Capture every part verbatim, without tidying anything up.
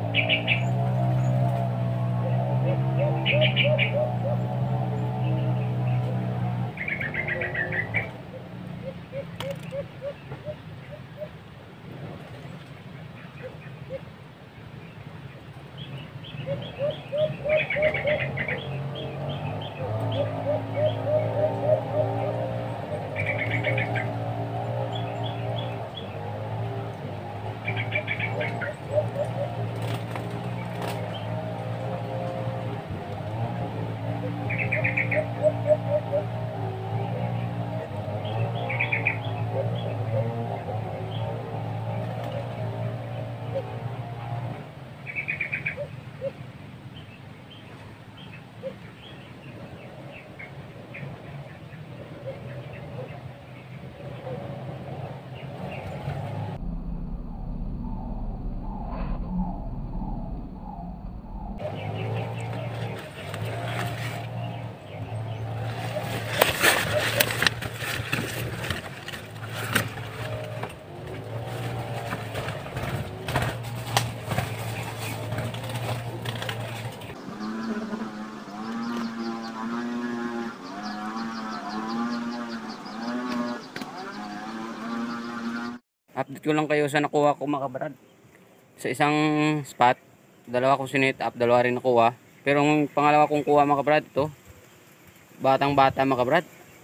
Update ko lang kayo sa nakuha ko mga kabrad. Sa isang spot, dalawa kong sinit up, dalawa rin nakuha. Pero yung pangalawa kong kuha mga kabrad, ito, batang bata mga kabrad.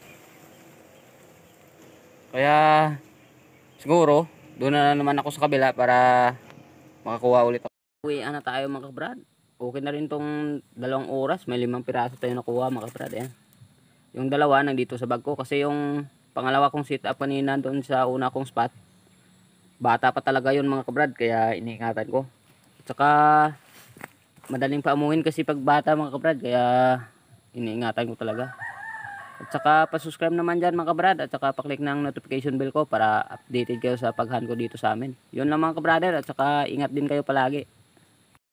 Kaya siguro, doon na naman ako sa kabila para makakuha ulit ako. Uwi na tayo mga kabrad. Okay na rin tong dalawang oras, may limang piraso tayo nakuha mga kabrad. Ayan. Yung dalawa nandito sa bag ko kasi yung pangalawa kong sit up kanina doon sa una kong spot, bata pa talaga yun mga kabrad, kaya iniingatan ko. At saka madaling paamuhin kasi pag bata mga kabrad, kaya iniingatan ko talaga. At saka pa-subscribe naman dyan mga kabrad, at saka pa-click ng notification bell ko para updated kayo sa paghan ko dito sa amin. Yun lang mga kabrader, at saka ingat din kayo palagi.